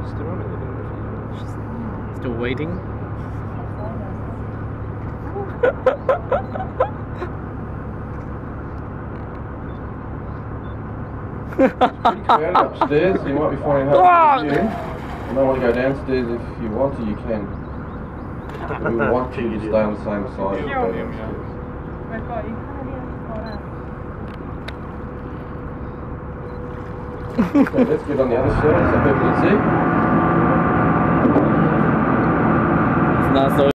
still on it. Still waiting. It's pretty crowded upstairs, so you might be finding it hard to view. You might want to go downstairs if you want to, you can. But we would want you to stay on the same side. Okay, let's get on the other side so people can see. It's not so